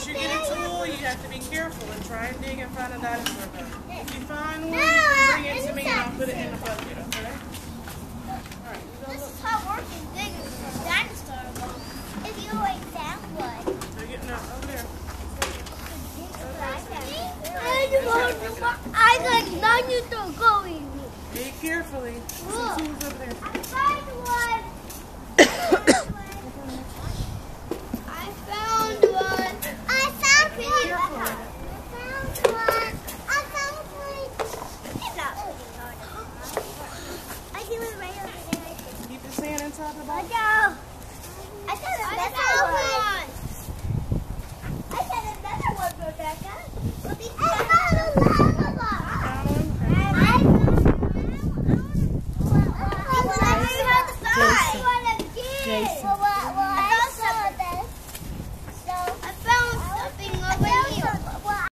once you get a tool, you have to be careful and try and dig and find a dinosaur bone. If you find one, you can bring it to me and I'll put it in the bucket, okay? Alright. This is how working digging for a dinosaur bone. If you already found one. They're getting out over there. I got dinosaur going. Dig carefully. Some tools over there. I found one.